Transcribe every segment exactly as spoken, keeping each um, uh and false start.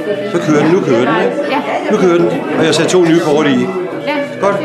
Så kører den. Nu kører den, ikke? Ja. Nu kører den. Og jeg satte to nye kort i. Ja. Godt.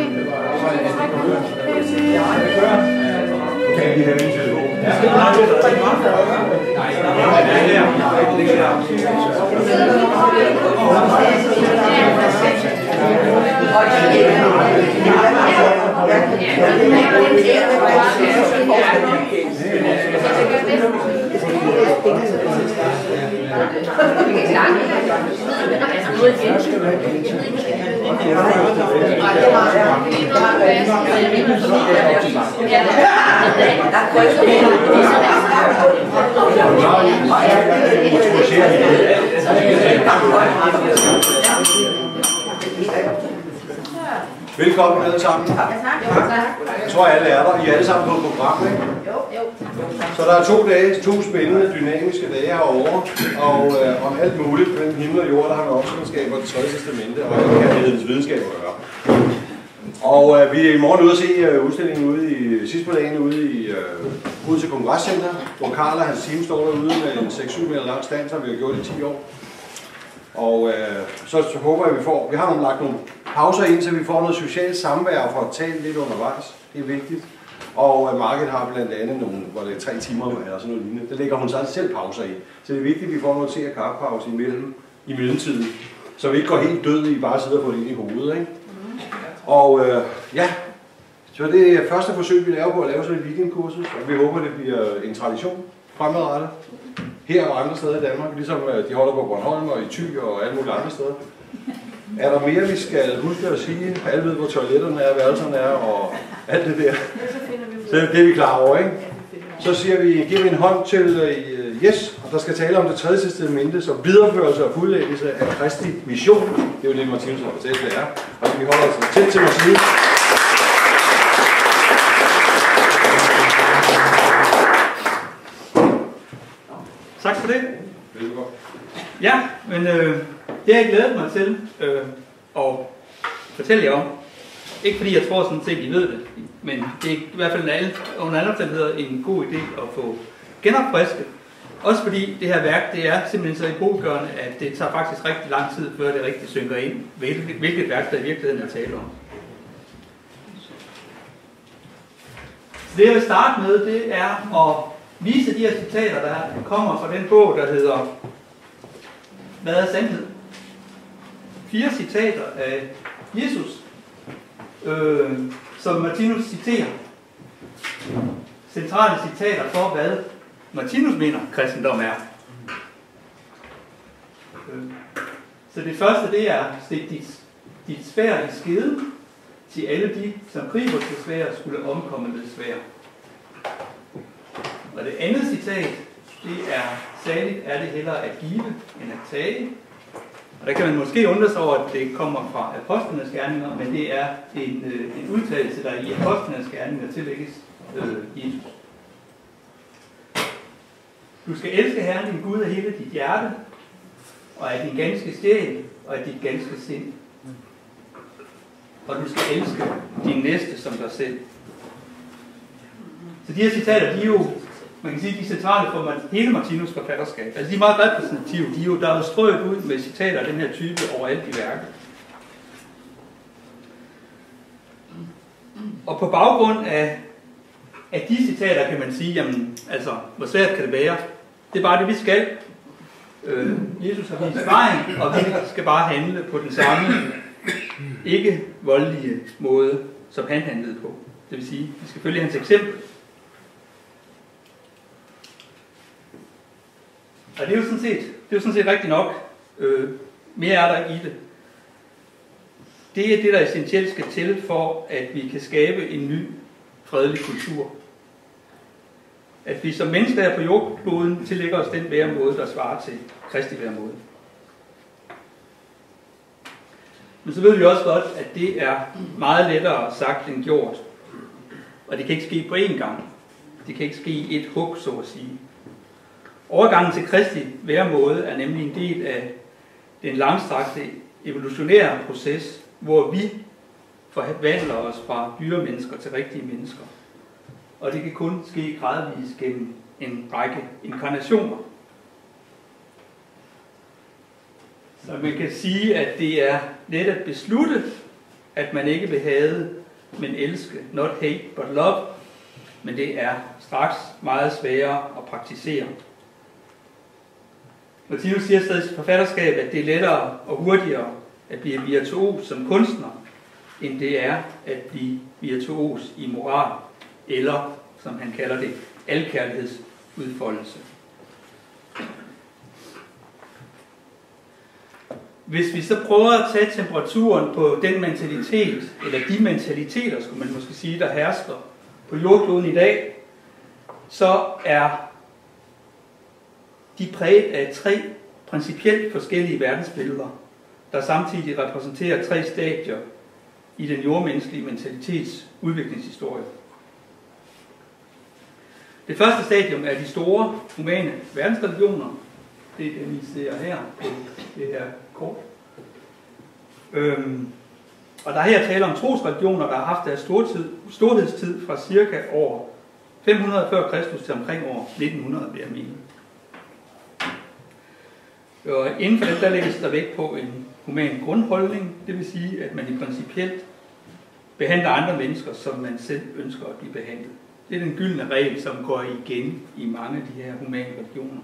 Velkommen alle sammen. Jeg tror alle er der. I er alle sammen på et program, ikke? Så der er to dage, to spændende, dynamiske dage herovre, og øh, om alt muligt mellem himmel og jord, der har med åndsvidenskab og det tredje testamente og kærlighedens videnskab at gøre. Og øh, vi er i morgen ude at se øh, udstillingen ude i, sidst på dagen ude i øh, ude til Kongresscenter, hvor Karl og hans team står derude med en seks syv meter lang stand, som vi har gjort i ti år. Og øh, så, så håber jeg, at vi får, vi har nogle, lagt nogle pauser ind, så vi får noget socialt samvær for at tale lidt undervejs. Det er vigtigt. Og øh, Margit har blandt andet nogle, hvor det er tre timer eller sådan noget lignende. Det lægger hun sig selv pauser i. Så det er vigtigt, at vi får noget te- og kaffepause imellem, i mellemtiden. Så vi ikke går helt døde i bare sidder og får det ind i hovedet, ikke? Og øh, ja, så det er første forsøg, vi laver på at lave sådan et weekendkursus, og vi håber, det bliver en tradition fremadrettet. Her og andre steder i Danmark, ligesom de holder på Bornholm og i Thy og alle mulige andre steder. Er der mere, vi skal huske at sige? Alle ved, hvor toiletterne er, værelserne er og alt det der. Så det er vi klar over, ikke? Så siger vi, giver vi en hånd til uh, Jes, og der skal tale om det tredje testamente, som videreførelse og fuldlæggelse af Kristi mission. Det er jo det, Martinus har fortalt, det er. Og vi holder os tæt til Martinus. Tak for det. Velkommen. Ja, men øh, det har jeg glædet mig til øh, at fortælle jer om. Ikke fordi jeg tror sådan set, I ved det, men det er i hvert fald alle, under alle omstændigheder en god idé at få genopfrisket. Også fordi det her værk, det er simpelthen så epokegørende, at det tager faktisk rigtig lang tid, før det rigtig synker ind, hvilket, hvilket værk der i virkeligheden er tale om. Så det jeg vil starte med, det er at vise de her citater, der kommer fra den bog, der hedder Hvad er sandhed? Fire citater af Jesus, øh, som Martinus citerer. Centrale citater for, hvad Martinus mener, kristendom er. Øh. Så det første, det er, stik dit, dit sværd i skeden, til alle de, som griber til sværd, skulle omkomme med sværd. Og det andet citat, det er, saligt er det hellere at give end at tage. Og der kan man måske undre sig over, at det kommer fra apostlenes gerninger, men det er en, øh, en udtalelse, der i apostlenes gerninger tillægges øh, Jesus. Du skal elske Herren din Gud af hele dit hjerte, og af din ganske sjæl, og af dit ganske sind. Og du skal elske din næste som dig selv. Så de her citater, de er jo, man kan sige, de er centrale for hele Martinus forfatterskab. Altså de er meget repræsentative. De er jo, der er jo strøget ud med citater af den her type overalt i værket. Og på baggrund af, af de citater kan man sige, jamen, altså, hvor svært kan det være? Det er bare det, vi skal. Øh, Jesus har vist vejen, og vi skal bare handle på den samme, ikke voldelige måde, som han handlede på. Det vil sige, vi skal følge hans eksempel. Og det er jo sådan set, det er jo sådan set rigtigt nok. Øh, mere er der ikke i det. Det er det, der essentielt skal til for, at vi kan skabe en ny, fredelig kultur. At vi som mennesker her på jordkloden tillægger os den væremåde, der svarer til Kristi væremåde. Men så ved vi også godt, at det er meget lettere sagt end gjort. Og det kan ikke ske på én gang. Det kan ikke ske i et hug, så at sige. Overgangen til Kristi væremåde er nemlig en del af den langstrakte evolutionære proces, hvor vi forvandler os fra dyre mennesker til rigtige mennesker. Og det kan kun ske gradvist gennem en række inkarnationer. Så man kan sige, at det er let at beslutte, at man ikke vil hade, men elske. Not hate, but love. Men det er straks meget sværere at praktisere. Martinus siger stadig i sit forfatterskab, at det er lettere og hurtigere at blive virtuos som kunstner, end det er at blive virtuos i moral, eller, som han kalder det, alkærlighedsudfoldelse. Hvis vi så prøver at tage temperaturen på den mentalitet, eller de mentaliteter, skulle man måske sige, der hersker på jordkloden i dag, så er de præget af tre principielt forskellige verdensbilleder, der samtidig repræsenterer tre stadier i den jordmenneskelige mentalitets udviklingshistorie. Det første stadium er de store humane verdensreligioner. Det er det, vi ser her på det her kort. Øhm, og der er her tale om trosreligioner, der har haft deres stortid, storhedstid fra cirka år fem hundrede før Kristus til omkring år nitten hundrede, vil jeg mene. Og inden for det, der lægges der vægt på en human grundholdning, det vil sige, at man i principielt behandler andre mennesker, som man selv ønsker at blive behandlet. Det er den gyldne regel, som går igen i mange af de her humane religioner.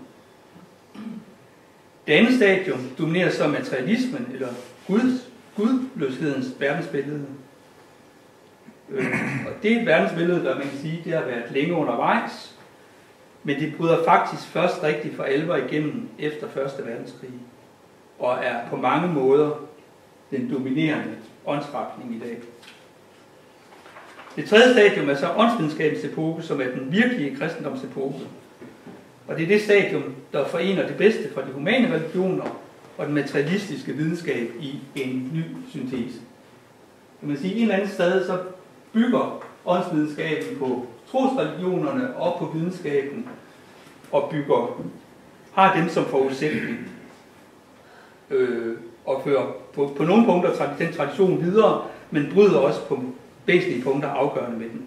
Det andet stadium domineres så materialismen, eller Guds, gudløshedens verdensbillede. Øh, og det er et verdensbillede, der man kan sige, det har været længe undervejs, men det bryder faktisk først rigtig for alvor igennem efter første verdenskrig, og er på mange måder den dominerende åndsretning i dag. Det tredje stadium er så åndsvidenskabens epoke, som er den virkelige kristendomsepoke. Og det er det stadium, der forener det bedste fra de humane religioner og den materialistiske videnskab i en ny syntese. Kan man sige, en eller anden sted så bygger åndsvidenskaben på trosreligionerne og på videnskaben, og bygger, har dem som forudsætning, øh, og fører på, på nogle punkter den tradition videre, men bryder også på væsentlige punkter afgørende med den.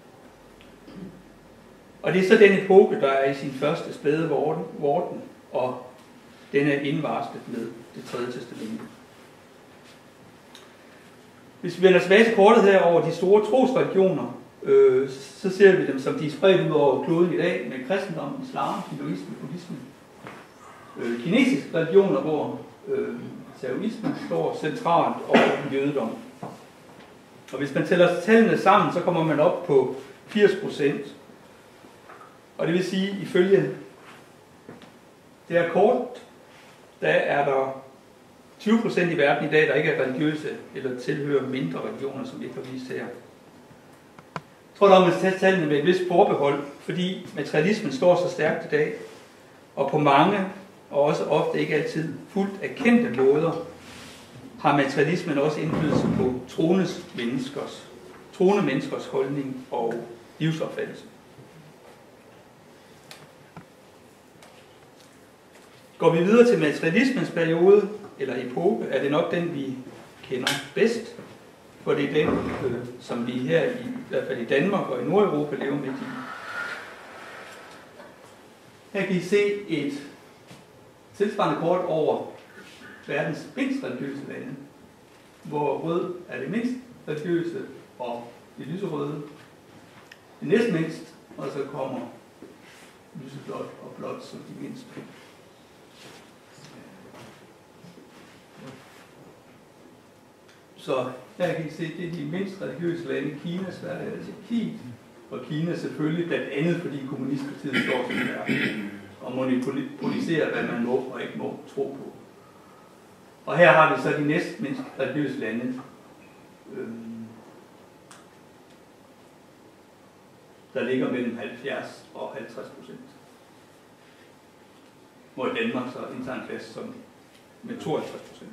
Og det er så den epoke, der er i sin første spæde vorden, og den er indvarslet med det tredje testamente. Hvis vi vender tilbage til kortet her over de store trosreligioner, øh, så ser vi dem, som de er spredt ud over kloden i dag, med kristendom, islam, hinduisme, buddhisme. Øh, kinesiske religioner, hvor øh, taoismen står centralt, og jødedom. Og hvis man tæller tallene sammen, så kommer man op på firs procent. Og det vil sige, ifølge det her kort, der er der tyve procent i verden i dag, der ikke er religiøse eller tilhører mindre religioner, som vi har vist her. Jeg tror, der er man tage tallene med et vist forbehold, fordi materialismen står så stærkt i dag, og på mange, og også ofte ikke altid fuldt erkendte måder, har materialismen også indflydelse på troendes menneskers, troende menneskers holdning og livsopfattelse. Går vi videre til materialismens periode, eller epoke, er det nok den, vi kender bedst, for det er den, øh, som vi her, i, i hvert fald i Danmark og i Nordeuropa, lever med i. Her kan I se et tilsvarende kort over verdens mindst religiøse lande, hvor rød er det mindst religiøse, og det lyserøde det næstmindst, og så kommer lyseblåt og blåt som de mindste. Så her kan I se, det er de mindst religiøse lande, Kina, Sverige og Tjekkiet, og Kina selvfølgelig blandt andet, fordi kommunistpartiet står som det er, og monopoliserer, hvad man må og ikke må tro på. Og her har vi så de næst mindst religiøse lande. Øhm, der ligger mellem halvfjerds og halvtreds procent. Hvor Danmark så indtager en plads som med tooghalvtreds procent.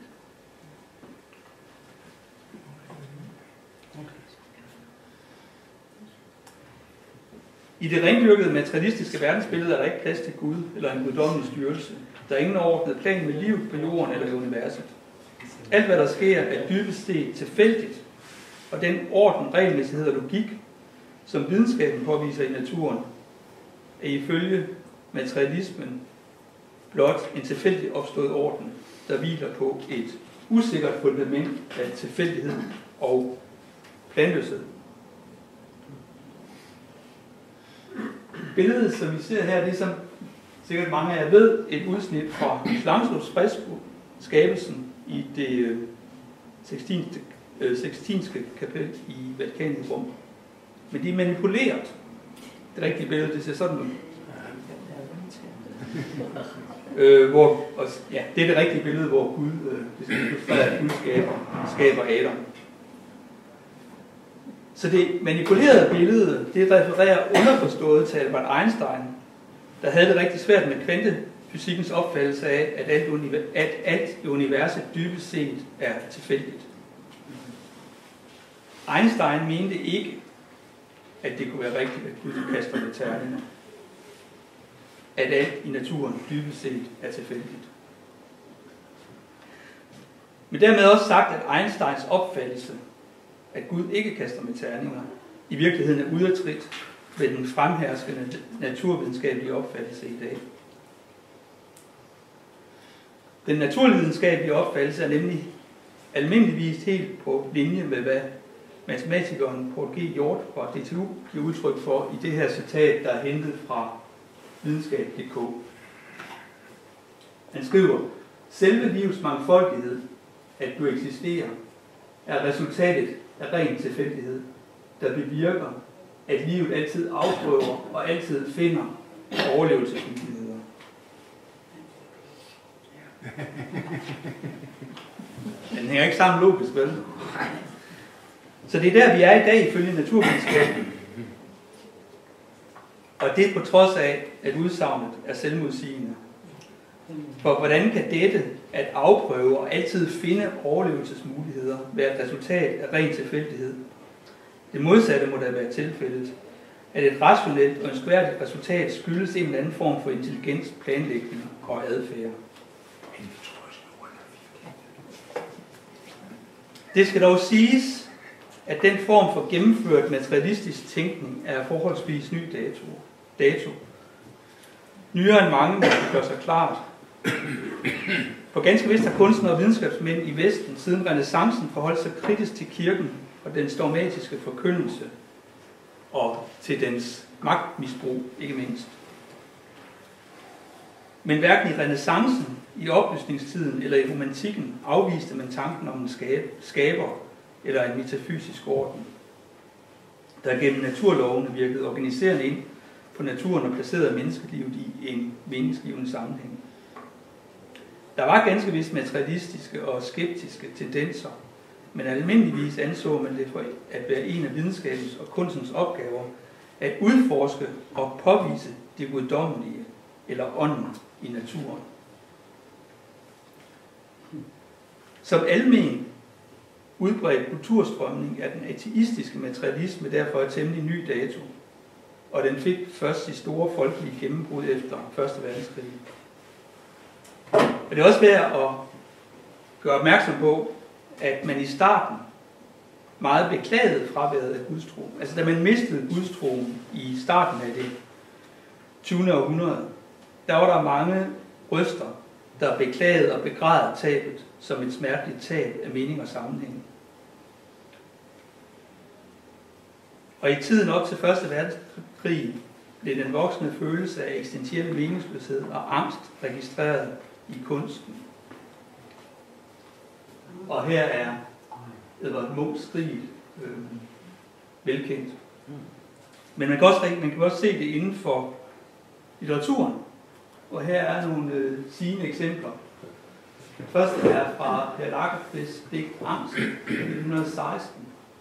I det rendyrkede materialistiske verdensbillede er der ikke plads til Gud eller en guddommelig styrelse. Der er ingen overordnet plan med livet på jorden eller i universet. Alt hvad der sker er dybest set tilfældigt, og den orden, regelmæssighed og logik, som videnskaben påviser i naturen, er ifølge materialismen blot en tilfældigt opstået orden, der hviler på et usikkert fundament af tilfældighed og planløshed. Billedet, som vi ser her, det er som sikkert mange af jer ved, et udsnit fra Michelangelos fresko, skabelsen i det sextinske, øh, sextinske kapel i Vatikanet i Rom. Men de er manipuleret. Det rigtige billede, det ser sådan ud. Øh, hvor, og, ja, det er det rigtige billede, hvor Gud, øh, det skal illustrere, at Gud skaber, skaber Adam. Så det manipulerede billede, det refererer underforstået til Albert Einstein, der havde det rigtig svært med kvantefysikkens opfattelse af, at alt, univer- at alt i universet dybest set er tilfældigt. Einstein mente ikke, at det kunne være rigtigt, at Gud kaster med terninger. At alt i naturen dybest set er tilfældigt. Men dermed også sagt, at Einsteins opfattelse, at Gud ikke kaster med terninger, i virkeligheden er ude af trit med den fremherskende naturvidenskabelige opfattelse i dag. Den naturvidenskabelige opfattelse er nemlig almindeligvis helt på linje med, hvad matematikeren Poul G. Hjort fra D T U giver udtryk for i det her citat, der er hentet fra videnskab punktum d k. Han skriver, selve livets mangfoldighed, at du eksisterer, er resultatet af ren tilfældighed, der bevirker, at livet altid afprøver og altid finder overlevelsesmuligheder. Den hænger ikke sammen logisk, vel? Så det er der, vi er i dag ifølge naturvidenskaben. Og det er på trods af, at udsagnet er selvmodsigende. For hvordan kan dette at afprøve og altid finde overlevelsesmuligheder være et resultat af ren tilfældighed? Det modsatte må da være tilfældet, at et rationelt og ønskværdigt resultat skyldes en eller anden form for intelligens, planlægning og adfærd. Det skal dog siges, at den form for gennemført materialistisk tænkning er forholdsvis ny dato. dato. Nyere end mange, der gør sig klart. For ganske vist har kunstnere og videnskabsmænd i Vesten siden renæssancen forholdt sig kritisk til kirken og dens dogmatiske forkyndelse og til dens magtmisbrug, ikke mindst. Men hverken i renæssancen, i oplysningstiden eller i romantikken afviste man tanken om en skaber eller en metafysisk orden, der gennem naturlovene virkede organiserende ind på naturen og placerede menneskelivet i en meningsgivende sammenhæng. Der var ganske vist materialistiske og skeptiske tendenser, men almindeligvis anså man det for at være en af videnskabens og kunstens opgaver at udforske og påvise det guddommelige eller ånden i naturen. Som almen udbredt kulturstrømning er den ateistiske materialisme derfor et temmelig ny dato, og den fik først de store folkelige gennembrud efter første verdenskrig. Og det er også værd at gøre opmærksom på, at man i starten meget beklagede fraværet af gudstro. Altså da man mistede gudstroen i starten af det tyvende århundrede, der var der mange røster, der beklagede og begræd tabet som et smerteligt tab af mening og sammenhæng. Og i tiden op til første verdenskrig blev den voksende følelse af eksistentiel meningsløshed og angst registreret i kunsten. Og her er Edvard Munchs Skrig øh, velkendt. Men man kan, også, man kan også se det inden for litteraturen. Og her er nogle øh, sigende eksempler. Det første er fra Per Lagerkvists digt Angst, nitten seksten.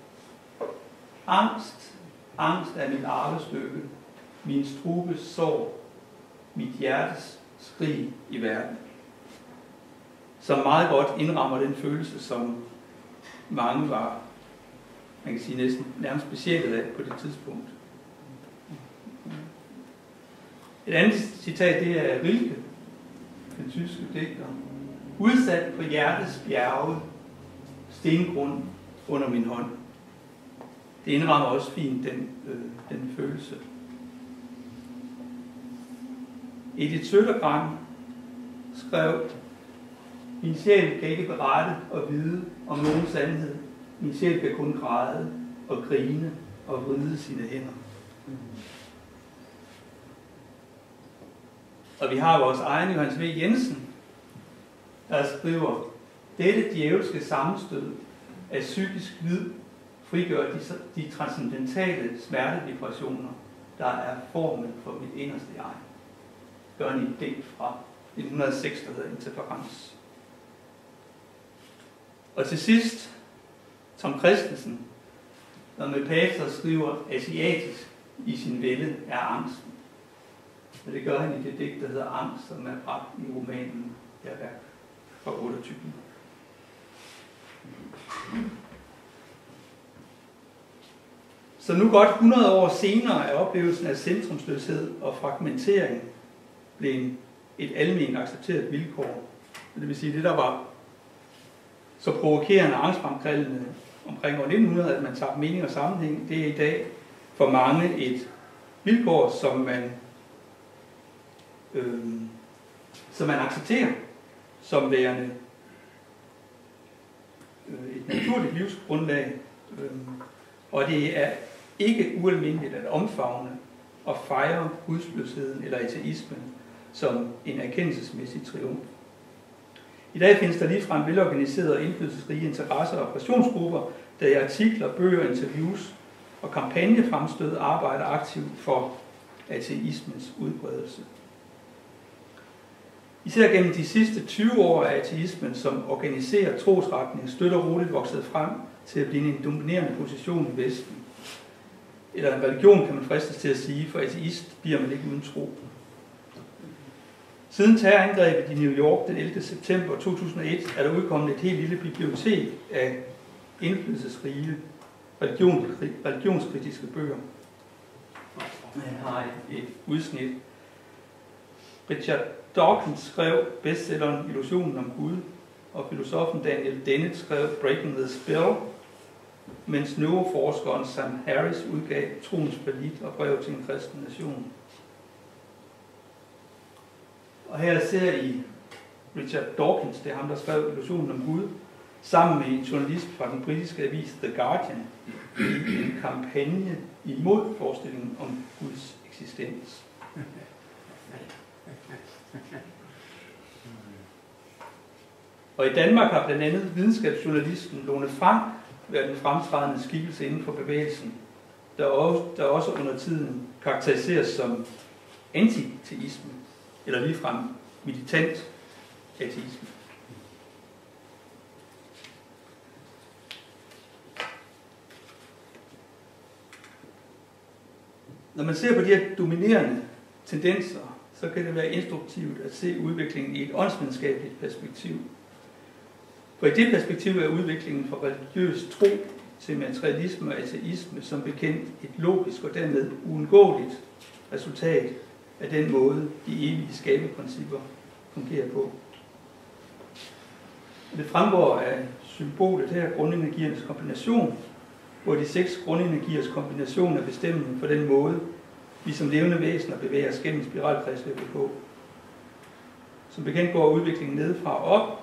Angst, angst er mit arvestykke, min strubes sår, mit hjertes skrig i verden. Som meget godt indrammer den følelse, som mange var, man kan sige næsten nærmest besjælet af på det tidspunkt. Et andet citat, det er Rilke, den tyske digter. Udsat på hjertets bjerge, stengrund under min hånd. Det indrammer også fint den, øh, den følelse. Edith Sødergran skrev, Min sjæl kan ikke berette og vide om nogen sandhed. Min sjæl kan kun græde og grine og vride sine hænder. Og vi har vores egen Johannes V. Jensen, der skriver, dette djævelske sammenstød af psykisk lyd frigør de, de transcendentale smertevibrationer, der er formen for mit inderste jeg. Gør en idé fra nitten hundrede og seks, der hedder Interferens. Og til sidst, Tom Christensen, der med Pater skriver asiatisk i sin vælde er angsten. Og det gør han i det digt, der hedder Angst, som er bragt i romanen Hærværk fra otteogtyve. Så nu godt hundrede år senere er oplevelsen af centrumsløshed og fragmentering blevet et almen accepteret vilkår. Det vil sige, det der var så provokerende og angstfremkaldende omkring år nitten hundrede, at man tager mening og sammenhæng, det er i dag for mange et vilkår, som man, øh, som man accepterer som værende øh, et naturligt livsgrundlag. Øh, og det er ikke ualmindeligt at omfavne og fejre gudsløsheden eller ateismen som en erkendelsesmæssig triumf. I dag findes der ligefrem velorganiserede og indflydelsesrige interesse- og pressionsgrupper, der i artikler, bøger, interviews og kampagnefremstød arbejder aktivt for ateismens udbredelse. Især gennem de sidste tyve år er ateismen som organiseret trosretning støt og roligt vokset frem til at blive en dominerende position i Vesten. Eller en religion, kan man fristes til at sige, for ateist bliver man ikke uden tro. Siden terrorangrebet i New York den ellevte september to tusind og et er der udkommet et helt lille bibliotek af indflydelsesrige religionskritiske bøger. Jeg har et, et udsnit. Richard Dawkins skrev bestselleren Illusionen om Gud, og filosofen Daniel Dennett skrev Breaking the Spell, mens neuroforskeren Sam Harris udgav Troens Fallit og Brev til en kristen nation. Og her ser I Richard Dawkins, det er ham, der skrev Illusionen om Gud, sammen med en journalist fra den britiske avis The Guardian, i en kampagne imod forestillingen om Guds eksistens. Og i Danmark har blandt andet videnskabsjournalisten Lone Frank været en fremtrædende skikkelse inden for bevægelsen, der også, der også under tiden karakteriseres som antiteisme, eller ligefrem militant ateisme. Når man ser på de her dominerende tendenser, så kan det være instruktivt at se udviklingen i et åndsvidenskabeligt perspektiv. For i det perspektiv er udviklingen fra religiøs tro til materialisme og ateisme som bekendt et logisk og dermed uundgåeligt resultat af den måde, de evige skabeprincipper fungerer på. Det fremgår af symbolet her, grundenergiernes kombination, hvor de seks grundenergiers kombination er bestemmende for den måde, vi som levende væsener bevæger os gennem spiralkredsløbet på. Som bekendt går udviklingen nedefra og op,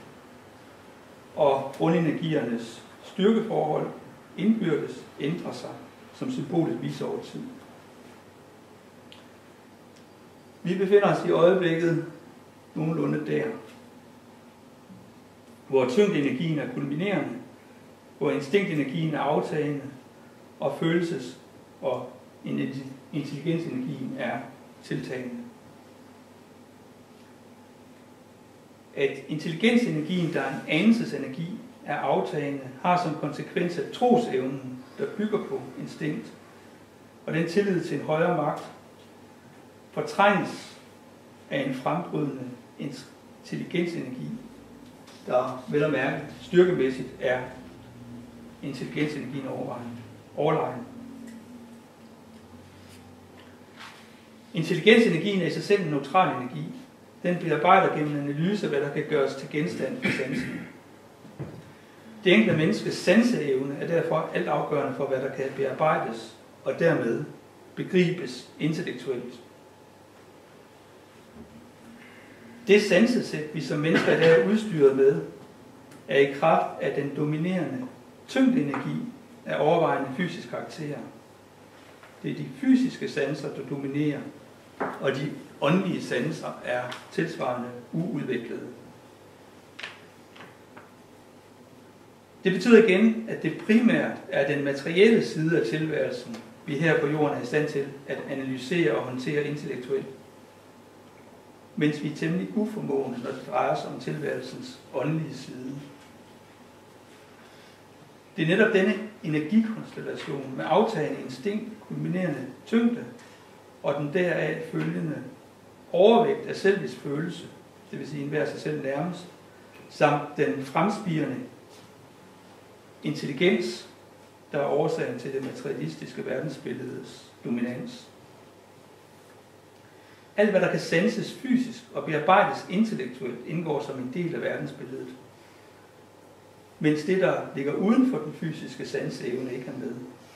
og grundenergiernes styrkeforhold indbyrdes ændrer sig, som symbolet viser over tid. Vi befinder os i øjeblikket nogenlunde der, hvor tyngdenergien er kulminerende, hvor instinktenergien er aftagende, og følelses- og intelligensenergien er tiltagende. At intelligensenergien, der er en anelsesenergi, er aftagende, har som konsekvens af trosevnen, der bygger på instinkt, og den tillid til en højere magt, fortrænges af en frembrydende intelligensenergi, der vel at mærke styrkemæssigt er intelligensenergien overlegen. Intelligensenergien er i sig selv en neutral energi. Den bearbejder gennem en analyse, hvad der kan gøres til genstand for sansen. Det enkelte menneskes sanseevne er derfor alt afgørende for, hvad der kan bearbejdes og dermed begribes intellektuelt. Det sansesæt, vi som mennesker er udstyret med, er i kraft af den dominerende tyngdenergi af overvejende fysisk karakter. Det er de fysiske sanser, der dominerer, og de åndelige sanser er tilsvarende uudviklede. Det betyder igen, at det primært er den materielle side af tilværelsen, vi her på jorden er i stand til at analysere og håndtere intellektuelt, mens vi er temmelig uformående, når det drejer sig om tilværelsens åndelige side. Det er netop denne energikonstellation med aftagende instinkt, kulminerende tyngde og den deraf følgende overvægt af selvisk følelse, det vil sige enhver sig selv nærmest, samt den fremspirende intelligens, der er årsagen til det materialistiske verdensbilledes dominans. Alt, hvad der kan sanses fysisk og bearbejdes intellektuelt, indgår som en del af verdensbilledet, mens det, der ligger uden for den fysiske sanseevne, ikke er med.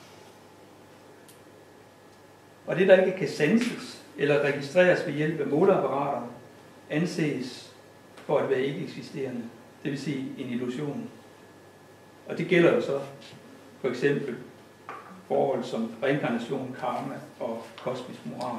Og det, der ikke kan sanses eller registreres ved hjælp af måleapparater, anses for at være ikke eksisterende, det vil sige en illusion. Og det gælder jo så for eksempel forhold som reinkarnation, karma og kosmisk moral.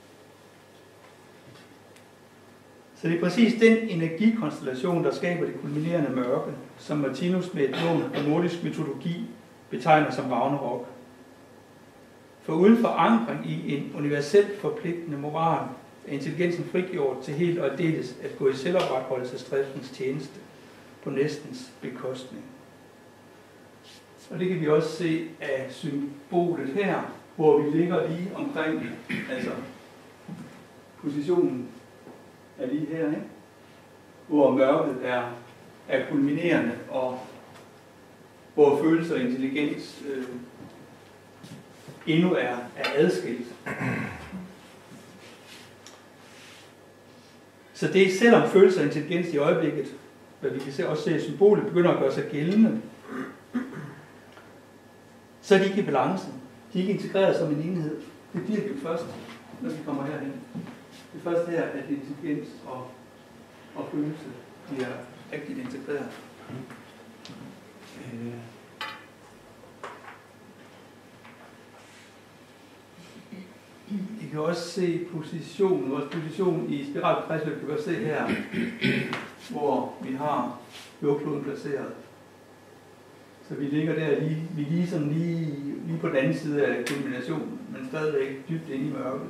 Så det er præcis den energikonstellation, der skaber det kulminerende mørke, som Martinus med et lån af nordisk mytologi betegner som Ragnarok. For uden forankring i en universelt forpligtende moral er intelligensen frigjort til helt og aldeles at gå i selvopretholdelsesdriftens tjeneste på næstens bekostning. Og det kan vi også se af symbolet her, hvor vi ligger lige omkring, altså positionen er lige her, ikke? Hvor mørket er, er kulminerende, og hvor følelse og intelligens øh, endnu er, er adskilt. Så det er selvom følelse og intelligens i øjeblikket, hvad vi kan se, også se symbolet, begynder at gøre sig gældende, så er de ikke i balancen. De er ikke integreret som en enhed. Det bliver jo først, når vi kommer herhen. Det er først her, at intelligens og, og følelse bliver rigtig integreret. I kan også se positionen, vores position i spiralkredsløb, kan vi også se her, hvor vi har jordkloden placeret. Så vi ligger der lige, vi lige sådan lige, lige på den anden side af kulminationen, men stadigvæk dybt inde i mørket.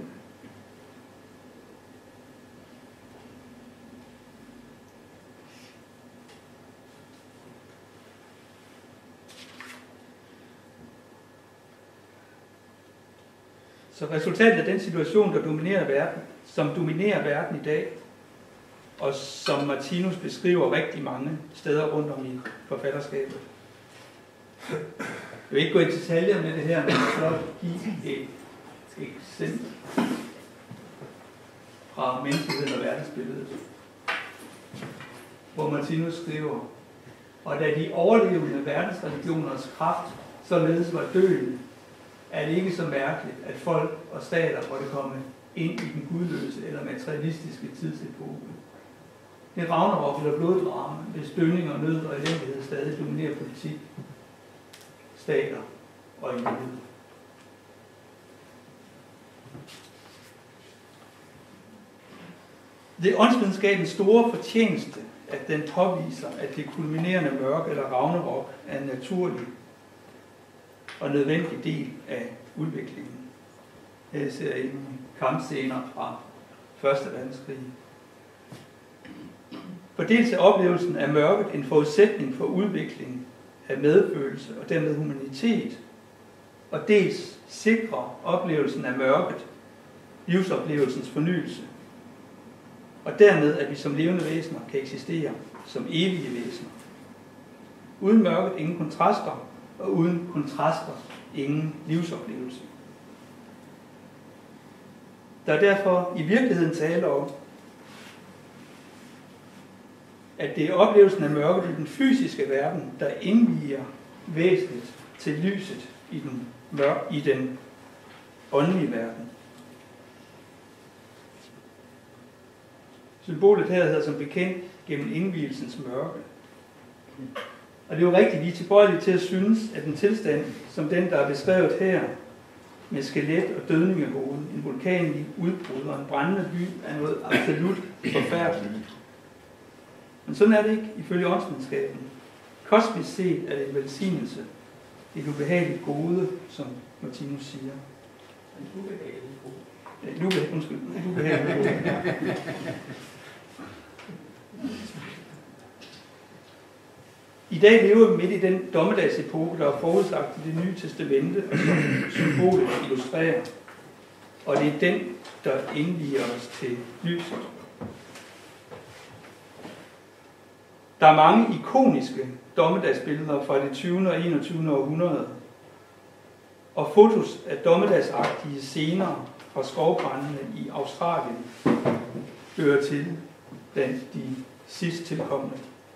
Så resultatet af den situation, der dominerer verden, som dominerer verden i dag, og som Martinus beskriver rigtig mange steder rundt om i forfatterskabet. Jeg vil ikke gå i detaljer med det her, men jeg vil give et eksempel fra menneskeheden og verdensbilledet, hvor Martinus skriver, og da de overlevende verdensreligioners kraft således var døende, er det ikke så mærkeligt, at folk og stater måtte komme ind i den gudløse eller materialistiske tidsepoke. Det er Ragnarok eller bloddrama, hvis dønning og nød og elendighed stadig dominerer politik, stater og individer. Det er åndsvidenskabens store fortjeneste, at den påviser, at det kulminerende mørke eller Ragnarok er en naturlig og nødvendig del af udviklingen. Her ser jeg en kampscener fra første verdenskrig. For dels er oplevelsen af mørket en forudsætning for udvikling af medfølelse og dermed humanitet, og dels sikrer oplevelsen af mørket livsoplevelsens fornyelse, og dermed at vi som levende væsener kan eksistere som evige væsener. Uden mørket ingen kontraster, og uden kontraster ingen livsoplevelse. Der er derfor i virkeligheden tale om, at det er oplevelsen af mørket i den fysiske verden, der indviger væsentligt til lyset i den, mørk, i den åndelige verden. Symbolet her hedder som bekendt gennem indvielsens mørke. Og det er jo rigtigt, vi er tilbøjelige til at synes, at en tilstand som den, der er beskrevet her, med skelet og dødningehoved, en vulkanlig udbrud og en brændende by, er noget absolut forfærdeligt. Men sådan er det ikke ifølge åndsvidenskaben. Kosmisk set er det en velsignelse, et ubehageligt gode, som Martinus siger. En ubehagelig gode. Et ubehageligt, undskyld, et ubehageligt gode. Ja. I dag lever vi midt i den dommedagsepoke, der er forudsagt i det nye testamente, og som symbolet illustrerer. Og det er den, der indviger os til lyset. Der er mange ikoniske dommedagsbilleder fra det tyvende og enogtyvende århundrede, og fotos af dommedagsagtige scener fra skovbrændene i Australien hører til blandt de sidst tilkomne.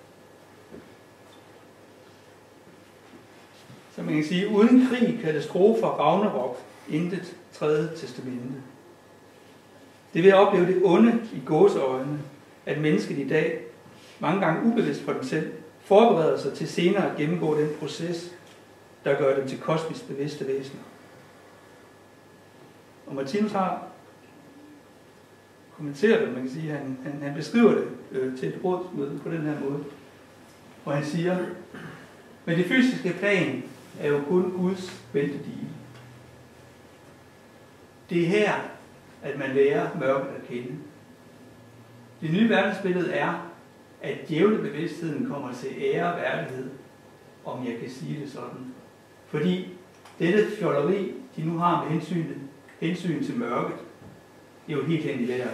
Så man kan sige, uden krig, katastrofer, ragnarok, intet tredje testamente. Det vil opleve det onde i gåseøjne, at mennesket i dag, mange gange ubevidst for dem selv, forbereder sig til senere at gennemgå den proces, der gør dem til kosmisk bevidste væsener. Og Martinus har kommenteret det, man kan sige, han, han, han beskriver det øh, til et rådsmøde på den her måde, hvor han siger, men det fysiske plan er jo kun Guds bæltedige. Det er her, at man lærer mørket at kende. Det nye verdensbillede er, at djævlebevidstheden kommer til ære og værdighed, om jeg kan sige det sådan. Fordi dette fjolleri, de nu har med hensyn, hensyn til mørket, er jo helt hen i vejret.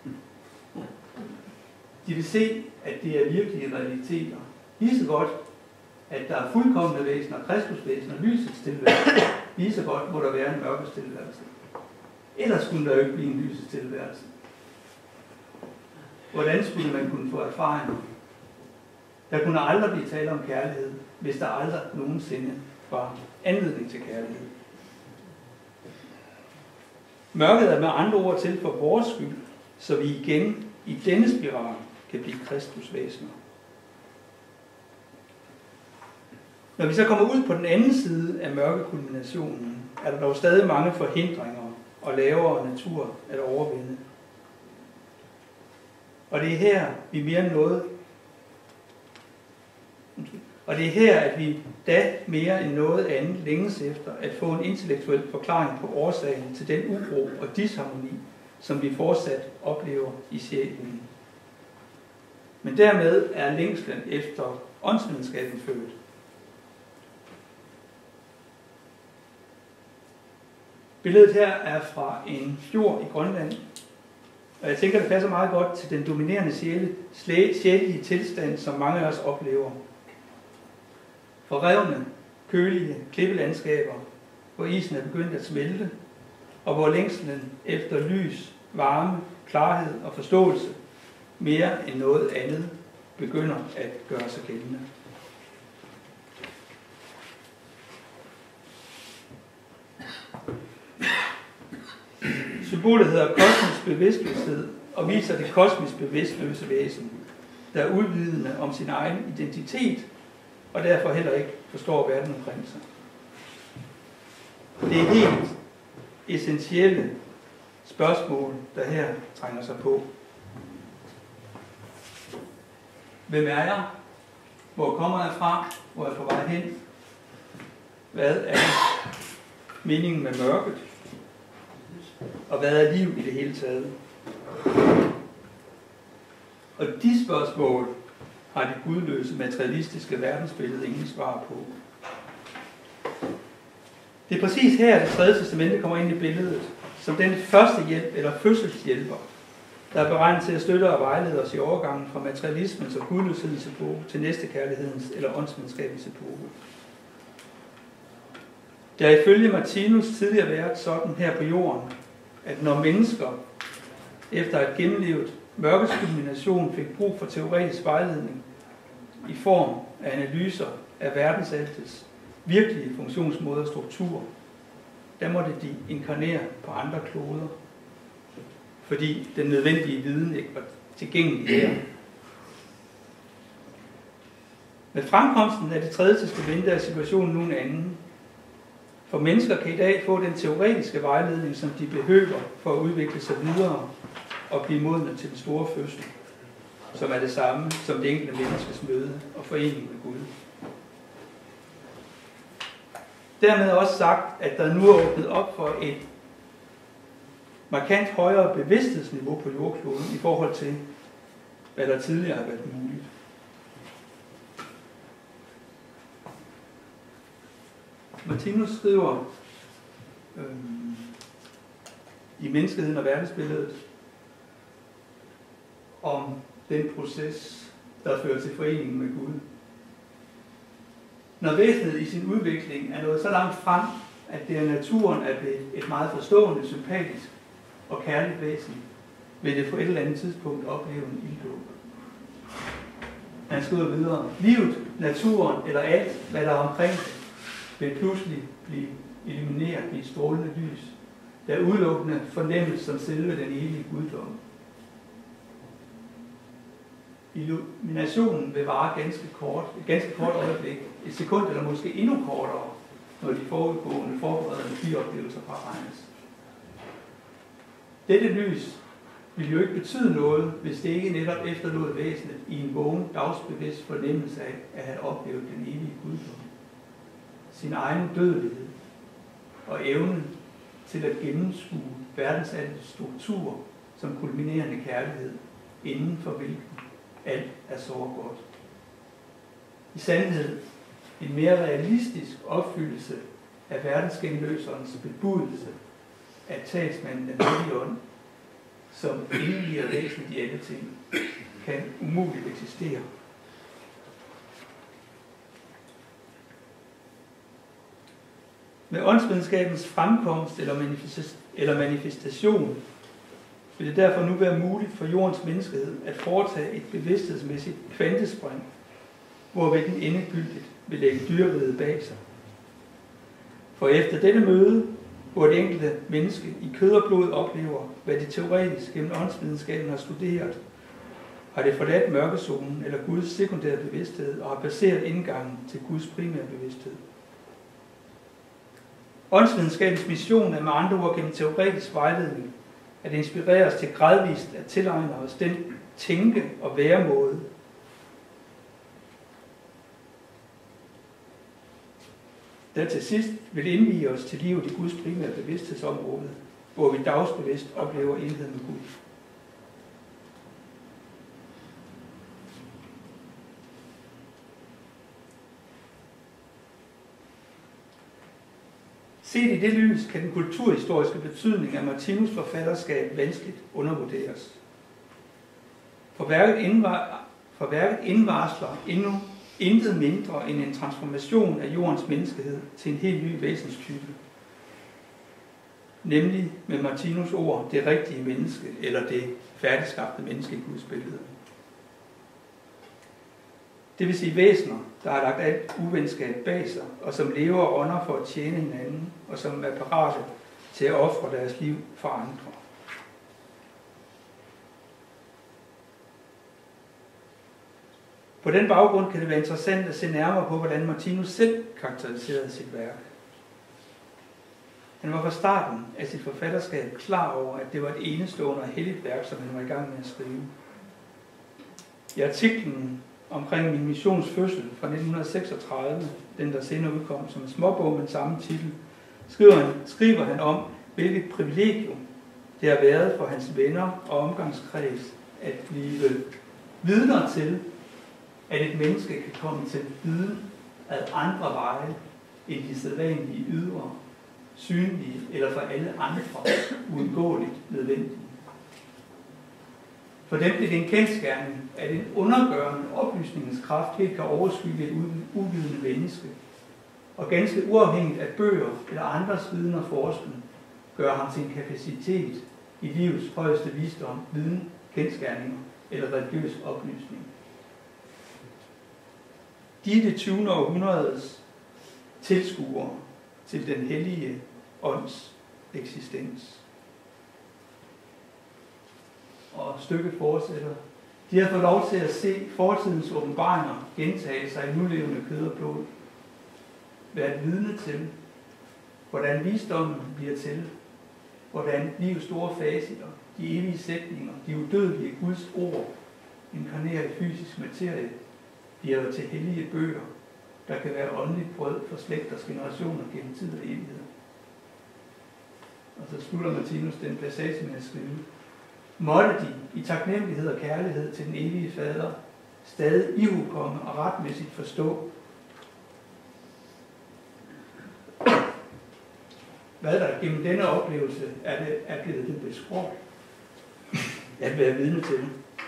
De vil se, at det er virkelige realiteter. Lige så godt, at der er fuldkomne væsener, Kristusvæsener, lysets tilværelse. Lige så godt må der være en mørkets tilværelse. Ellers skulle der jo ikke blive en lysets tilværelse. Hvordan skulle man kunne få erfaring? Der kunne aldrig blive tale om kærlighed, hvis der aldrig nogensinde var anledning til kærlighed. Mørket er med andre ord til for vores skyld, så vi igen i denne spiral kan blive Kristusvæsener. Når vi så kommer ud på den anden side af mørkekulminationen, er der dog stadig mange forhindringer og lavere natur at overvinde. Og det er her, vi mere end noget, og det er her, at vi da mere end noget andet længes efter at få en intellektuel forklaring på årsagen til den uro og disharmoni, som vi fortsat oplever i sjælen. Men dermed er længslen efter åndsvidenskaben født. Billedet her er fra en fjord i Grønland, og jeg tænker, det passer meget godt til den dominerende sjæle, sjælelige tilstand, som mange af os oplever. Forrevne, kølige klippelandskaber, hvor isen er begyndt at smelte, og hvor længslen efter lys, varme, klarhed og forståelse mere end noget andet begynder at gøre sig gældende. Symbolet hedder kosmisk bevidstløshed og viser det kosmisk bevidstløse væsen, der er udvidende om sin egen identitet og derfor heller ikke forstår verden omkring sig. Det er helt essentielle spørgsmål, der her trænger sig på. Hvem er jeg? Hvor kommer jeg fra? Hvor er jeg på vej hen? Hvad er meningen med mørket? Og hvad er liv i det hele taget? Og de spørgsmål har det gudløse materialistiske verdensbillede ingen svar på. Det er præcis her, det tredje testamente kommer ind i billedet, som den første hjælp eller fødselshjælper, der er beregnet til at støtte og vejlede os i overgangen fra materialismens og gudløshedens epoke til næstekærlighedens eller åndsvidenskabens epoke. Det har ifølge Martinus tidligere været sådan her på jorden, at når mennesker efter at gennemlevet mørkets kulmination fik brug for teoretisk vejledning i form af analyser af verdensaltets virkelige funktionsmåder og struktur, der måtte de inkarnere på andre kloder, fordi den nødvendige viden ikke var tilgængelig her. Med fremkomsten af det tredje testamente er situationen nu en anden. For mennesker kan i dag få den teoretiske vejledning, som de behøver for at udvikle sig videre og blive modne til den store fødsel, som er det samme som det enkelte menneskes møde og forening med Gud. Dermed også sagt, at der nu er åbnet op for et markant højere bevidsthedsniveau på jordkloden i forhold til, hvad der tidligere har været muligt. Martinus skriver øhm, i Menneskeheden og verdensbilledet om den proces, der fører til foreningen med Gud. Når væsenet i sin udvikling er nået så langt frem, at det af naturen er blevet et meget forstående, sympatisk og kærligt væsen, vil det på et eller andet tidspunkt opleve en ilddåb. Han skriver videre: livet, naturen eller alt, hvad der er omkring det, vil pludselig blive illumineret i et strålende lys, der udelukkende fornemmes som selve den evige guddom. Illuminationen vil vare ganske kort, et ganske kort øjeblik, et sekund eller måske endnu kortere, når de forudgående forberedende bioplevelser fraregnes. Dette lys vil jo ikke betyde noget, hvis det ikke netop efterlod væsenet i en vågen, dagsbevidst fornemmelse af at have oplevet den evige guddom, sin egen dødelighed og evnen til at gennemskue verdensaldets struktur som kulminerende kærlighed, inden for hvilken alt er så godt. I sandhed en mere realistisk opfyldelse af verdensgenløserens bebudelse af talsmanden den hellige ånd, som indviger væsenet i alle ting, kan umuligt eksistere. Med åndsvidenskabens fremkomst eller manifestation vil det derfor nu være muligt for jordens menneskehed at foretage et bevidsthedsmæssigt kvantespring, hvorved den endegyldigt vil lægge dyreriget bag sig. For efter dette møde, hvor det enkelte menneske i kød og blod oplever, hvad det teoretisk gennem åndsvidenskaben har studeret, har det forladt mørkezonen eller Guds sekundære bevidsthed og har baseret indgangen til Guds primære bevidsthed. Åndsvidenskabens mission er med andre ord gennem teoretisk vejledning at inspirere os til gradvist at tilegne os den tænke- og væremåde, der til sidst vil indvige os til livet i Guds primære bevidsthedsområde, hvor vi dagsbevidst oplever enhed med Gud. Set i det lys kan den kulturhistoriske betydning af Martinus' forfatterskab vanskeligt undervurderes. For værket, indvar, for værket indvarsler endnu intet mindre end en transformation af jordens menneskehed til en helt ny væsenstype. Nemlig med Martinus' ord, det rigtige menneske, eller det færdigskabte menneske i Guds billede. Det vil sige væsener, der har lagt alt uvenskab bag sig, og som lever og ånder for at tjene hinanden, og som er parate til at ofre deres liv for andre. På den baggrund kan det være interessant at se nærmere på, hvordan Martinus selv karakteriserede sit værk. Han var fra starten af sit forfatterskab klar over, at det var et enestående og helligt værk, som han var i gang med at skrive. I artiklen omkring min missions fødsel fra nitten seksogtredive, den der senere udkom som en småbog med samme titel, skriver han, skriver han om, hvilket privilegium det har været for hans venner og omgangskreds at blive vidner til, at et menneske kan komme til viden ad andre veje end de sædvanlige ydre, synlige eller for alle andre uundgåeligt nødvendige. For dem blev det en kendsgerning, at en undergørende oplysningens kraft helt kan overskygge et uvidende menneske, og ganske uafhængigt af bøger eller andres viden og forskning, gør ham sin kapacitet i livets højeste visdom, viden, kendsgerninger eller religiøs oplysning. De er det tyvende århundredes tilskuere til den hellige ånds eksistens. Og og stykket fortsætter. De har fået lov til at se fortidens åbenbaringer gentage sig i nulevende kød og blod. Været vidne til, hvordan visdommen bliver til, hvordan livets store facitter, de evige sætninger, de udødelige Guds ord, inkarnerer i fysisk materie, bliver til hellige bøger, der kan være åndeligt brød for slægters generationer gennem tid og evighed. Og så slutter Martinus den passage med at skrive: Måtte de i taknemmelighed og kærlighed til den evige fader stadig ihukomme og retmæssigt forstå, hvad der gennem denne oplevelse er, det, er blevet det beskrevet at være vidne til.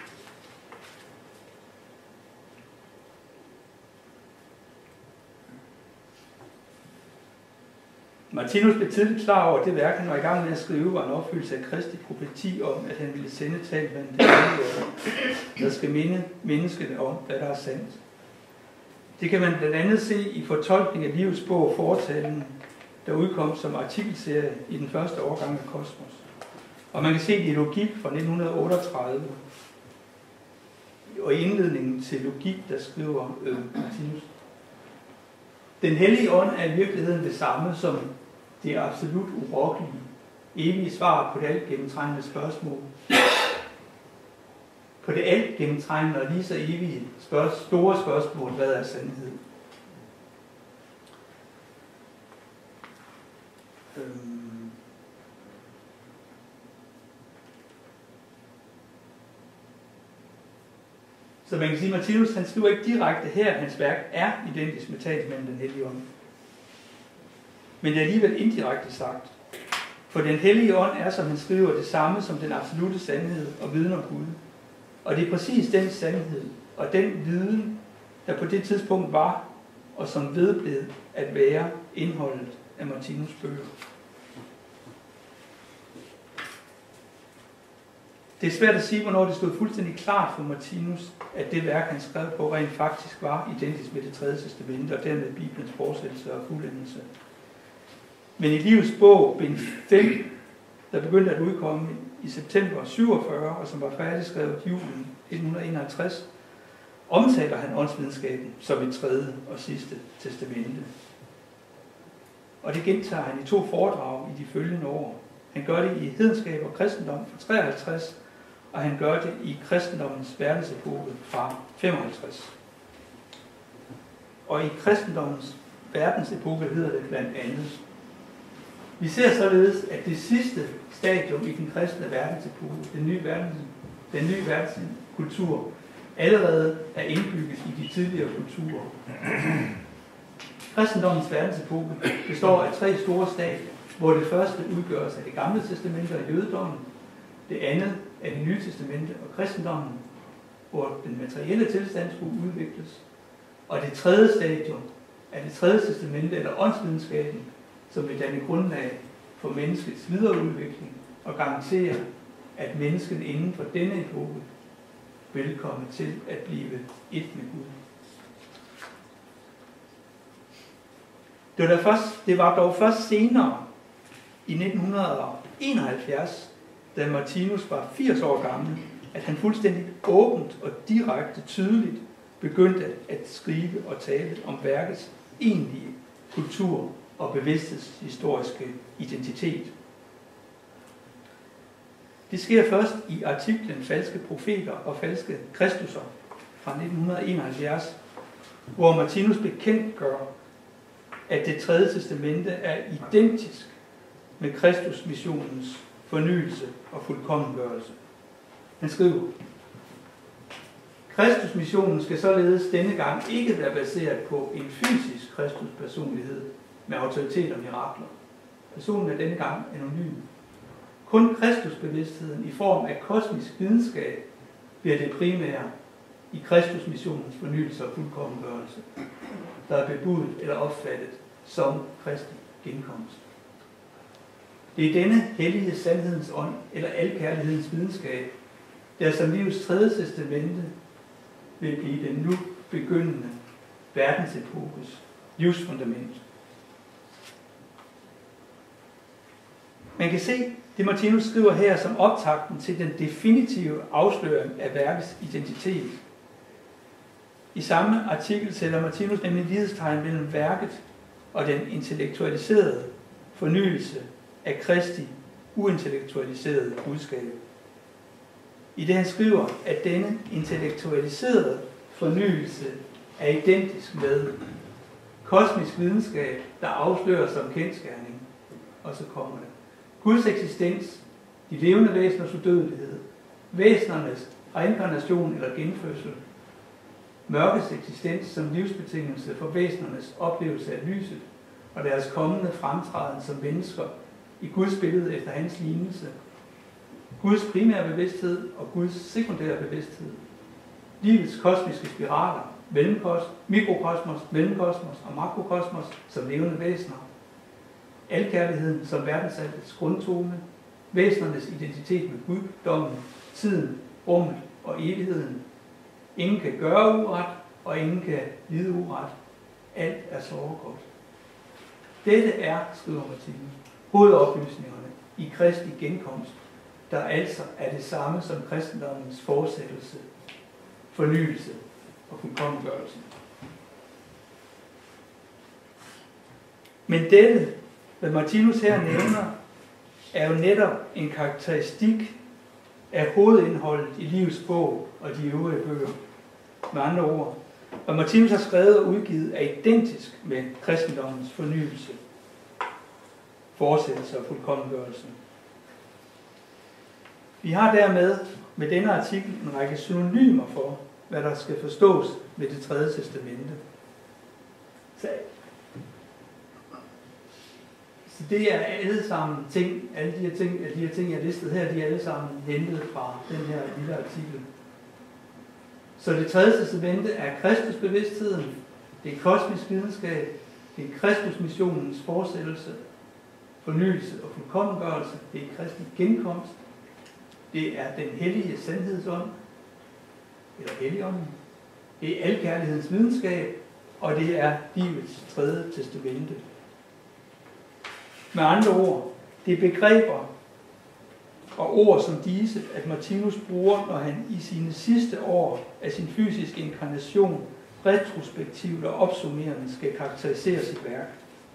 Martinus blev tidligt klar over, at det værk, han var i gang med at skrive, var en opfyldelse af Kristi profeti om, at han ville sende talmanden det hellige, der skal minde menneskene om, hvad der er sandt. Det kan man blandt andet se i fortolkning af livets bog Fortalen, der udkom som artikelserie i den første årgang af Kosmos. Og man kan se det i Logik fra nitten otteogtredive, og i indledningen til Logik, der skriver øh, Martinus: Den hellige ånd er i virkeligheden det samme som det absolut urokkelige, evige svar på det alt gennemtrængende spørgsmål. På det alt gennemtrængende og lige så evige spørg- store spørgsmål, hvad er sandhed? Øhm. Så man kan sige, at Martinus han skriver ikke direkte her, at hans værk er identisk med talsmanden den hellige ånd. Men det er alligevel indirekte sagt. For den hellige ånd er, som han skriver, det samme som den absolute sandhed og viden om Gud. Og det er præcis den sandhed og den viden, der på det tidspunkt var, og som vedblev at være indholdet af Martinus' bøger. Det er svært at sige, hvornår det stod fuldstændig klart for Martinus, at det værk, han skrev på, rent faktisk var identisk med det tredje testamente, og dermed Bibelens fortsættelse og fuldendelse. Men i Livets bog, bind fem, der begyndte at udkomme i september syvogfyrre, og som var færdigskrevet i julen nitten enoghalvtreds, omtaler han åndsvidenskaben som et tredje og sidste testamente. Og det gentager han i to foredrag i de følgende år. Han gør det i Hedenskab og kristendom fra treoghalvtreds, og han gør det i kristendommens verdensepoke fra femoghalvtreds. Og i kristendommens verdensepoke hedder det blandt andet: Vi ser således, at det sidste stadium i den kristne verdensepoke, den nye verdens, den nye verdenskultur, allerede er indbygget i de tidligere kulturer. Kristendommens verdensepoke består af tre store stadier, hvor det første udgøres af det gamle testamente og jødedommen, det andet af det nye testamente og kristendommen, hvor den materielle tilstand skulle udvikles, og det tredje stadium af det tredje testamente eller åndsvidenskaben, som vil danne grundlag for menneskets videreudvikling og garantere, at mennesket inden for denne epoke vil komme til at blive et med Gud. Det var, først, det var dog først senere, i nitten enoghalvfjerds, da Martinus var firs år gammel, at han fuldstændig åbent og direkte tydeligt begyndte at skrive og tale om værkets egentlige kultur- og bevidsthedshistoriske identitet. Det sker først i artiklen Falske profeter og falske kristusser fra nitten enoghalvfjerds, hvor Martinus bekendtgør, at det tredje testamente er identisk med Kristusmissionens fornyelse og fuldkommengørelse. Han skriver: Kristusmissionen skal således denne gang ikke være baseret på en fysisk Kristuspersonlighed med autoritet og mirakler. Personen er denne gang anonym. Kun Kristusbevidstheden i form af kosmisk videnskab bliver det primære i Kristusmissionens fornyelse og fuldkommengørelse, der er bebudet eller opfattet som Kristi genkomst. Det er denne hellige sandhedens ånd, eller alkærlighedens videnskab, der som livets tredje testamente vil blive den nu begyndende verdensepoques livsfundament. Man kan se det, Martinus skriver her som optakten til den definitive afsløring af værkets identitet. I samme artikel sætter Martinus nemlig lighedstegn mellem værket og den intellektualiserede fornyelse af Kristi uintellektualiserede budskab. I det han skriver, at denne intellektualiserede fornyelse er identisk med kosmisk videnskab, der afslører som kendsgerning, og så kommer det. Guds eksistens, de levende væseners udødelighed, væsenernes reinkarnation eller genfødsel, mørkets eksistens som livsbetingelse for væsenernes oplevelse af lyset og deres kommende fremtræden som mennesker i Guds billede efter hans lignelse, Guds primære bevidsthed og Guds sekundære bevidsthed, livets kosmiske spiraler, mellemkosmos, mikrokosmos, mellemkosmos og makrokosmos som levende væsener, alkærligheden som verdensaltets grundtone, væsenernes identitet med guddommen, tiden, rummet og evigheden. Ingen kan gøre uret, og ingen kan lide uret. Alt er sorggodt. Dette er, skriver Martinus, hovedoplysningerne i Kristi genkomst, der altså er det samme som kristendommens fortsættelse, fornyelse og fuldkommengørelse. Men dette, hvad Martinus her nævner, er jo netop en karakteristik af hovedindholdet i livets bog og de øvrige bøger. Med andre ord, hvad Martinus har skrevet og udgivet er identisk med kristendommens fornyelse, fortsættelse og fuldkommengørelse. Vi har dermed med denne artikel en række synonymer for, hvad der skal forstås ved det tredje testamente. Så, så det er alle sammen ting, alle de her ting, de her ting, jeg har listet her, de er alle sammen hentet fra den her lille artikel. Så det tredje testamente er Kristusbevidstheden, det er kosmisk videnskab, det er Kristusmissionens fortsættelse, fornyelse og fuldkommengørelse, det er Kristi genkomst, det er den hellige sandhedsånd, eller helligånden, det er alkærlighedens videnskab, og det er livets tredje testamente. Med andre ord, det er begreber og ord som disse, at Martinus bruger, når han i sine sidste år af sin fysiske inkarnation retrospektivt og opsummerende skal karakterisere sit værk.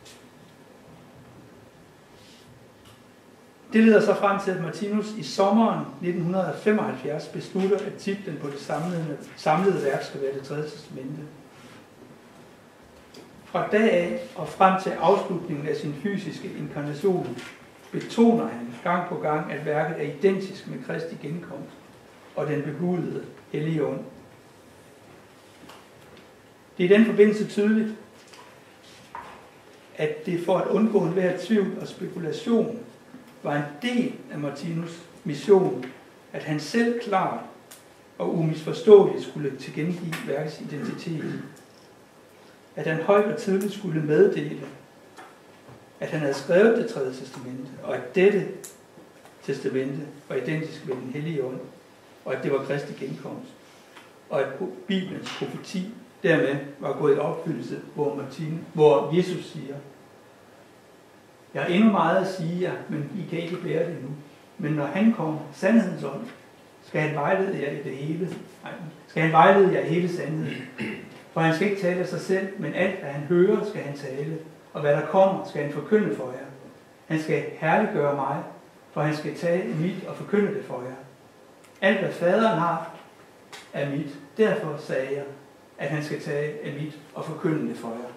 Det leder så frem til, at Martinus i sommeren nitten femoghalvfjerds beslutter, at titlen på det samlede, samlede værk skal være det tredje testamente. Fra dag af og frem til afslutningen af sin fysiske inkarnation betoner han gang på gang, at værket er identisk med Kristi genkomst og den bebudede hellige ånd. Det er i den forbindelse tydeligt, at det for at undgå enhver tvivl og spekulation var en del af Martinus' mission, at han selv klart og umisforståeligt skulle tilkendegive værkets identitet. At han højt og tidligt skulle meddele, at han havde skrevet det tredje testamente, og at dette testamente var identisk med den hellige ånd, og at det var Kristi genkomst, og at Bibelens profeti dermed var gået i opfyldelse, hvor, Martin, hvor Jesus siger, jeg har endnu meget at sige jer, men I kan ikke bære det nu. Men når han kommer, sandhedens ånd, skal han vejlede jer i det hele. Nej, skal han vejlede jer i hele sandheden. For han skal ikke tale af sig selv, men alt, hvad han hører, skal han tale. Og hvad der kommer, skal han forkynde for jer. Han skal herliggøre mig, for han skal tage mit og forkynde det for jer. Alt, hvad faderen har, er mit. Derfor sagde jeg, at han skal tage af mit og forkynde det for jer.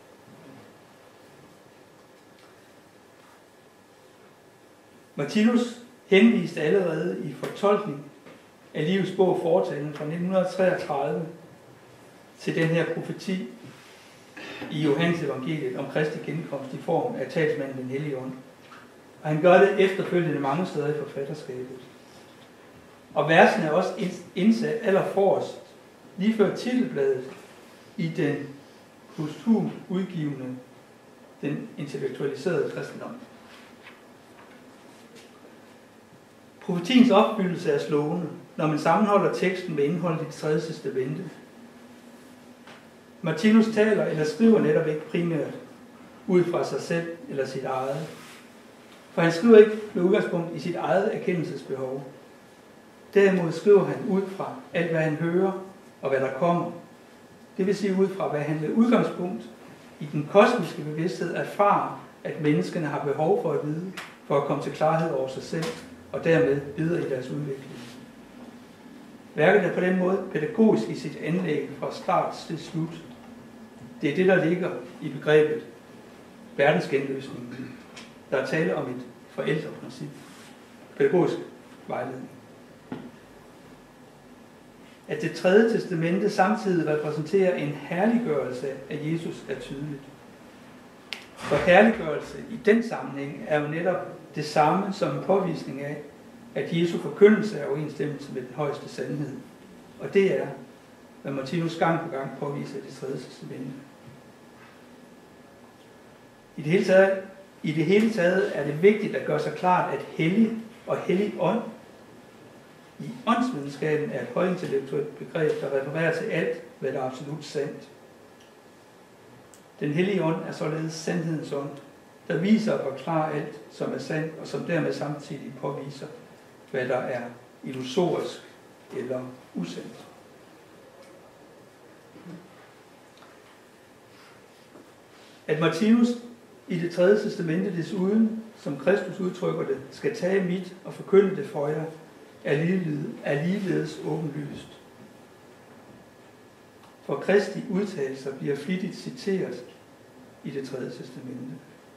Martinus henviste allerede i fortolkning af livets bog Fortælling fra nitten treogtredive til den her profeti i Johannes evangeliet om Kristi genkomst i form af talsmanden den hellige ånd. Og han gør det efterfølgende mange steder i forfatterskabet. Og versen er også indsat allerforrest, lige før titelbladet i den posthum udgivende, den intellektualiserede kristendom. Profetiens opfyldelse er slående, når man sammenholder teksten med indholdet i det tredje testamente. Martinus taler eller skriver netop ikke primært ud fra sig selv eller sit eget. For han skriver ikke med udgangspunkt i sit eget erkendelsesbehov. Derimod skriver han ud fra alt, hvad han hører og hvad der kommer. Det vil sige ud fra, hvad han med udgangspunkt i den kosmiske bevidsthed erfarer, at menneskene har behov for at vide, for at komme til klarhed over sig selv, og dermed videre i deres udvikling. Værket er på den måde pædagogisk i sit anlæg fra start til slut. Det er det, der ligger i begrebet verdensgenløsningen. Der er tale om et forældreprincip. Pædagogisk vejledning. At det tredje testamente samtidig repræsenterer en herliggørelse af Jesus er tydeligt. For herliggørelse i den sammenhæng er jo netop det samme som en påvisning af, at Jesu forkyndelse er overensstemmelse med den højeste sandhed. Og det er, hvad Martinus gang på gang påviser i det tredje testamente. I det hele taget, i det hele taget er det vigtigt at gøre sig klart, at hellig og hellig ånd i åndsvidenskaben er et højintellektuelt begreb, der refererer til alt, hvad der er absolut sandt. Den hellige ånd er således sandhedens ånd, der viser og forklarer alt, som er sandt, og som dermed samtidig påviser, hvad der er illusorisk eller usandt. At Martinus i det tredje testamente desuden, som Kristus udtrykker det, skal tage mit og forkynde det for jer, er ligeledes, er ligeledes åbenlyst. For Kristi udtalelser bliver flittigt citeret i det tredje testamente.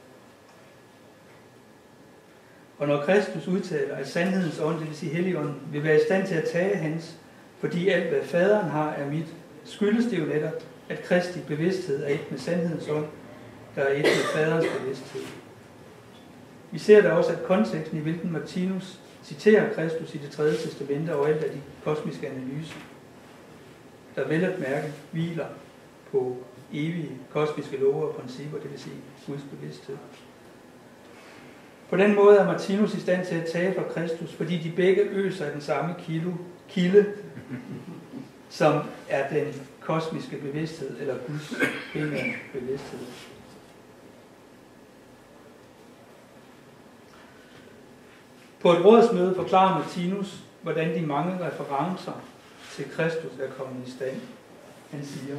Og når Kristus udtaler, at sandhedens ånd, det vil sige Helligånden, vil være i stand til at tage hans, fordi alt hvad faderen har er mit, skyldes det jo netop, at Kristi bevidsthed er et med sandhedens ånd, der er et med faderens bevidsthed. Vi ser da også, at konteksten, i hvilken Martinus citerer Kristus i det tredje testamente og alt af de kosmiske analyser, der vel at mærke hviler på evige kosmiske love og principper, det vil sige Guds bevidsthed. På den måde er Martinus i stand til at tage fra Kristus, fordi de begge øser af den samme kilo, kilde, som er den kosmiske bevidsthed, eller Guds primære bevidsthed. På et rådsmøde forklarer Martinus, hvordan de mange referencer til Kristus er kommet i stand. Han siger,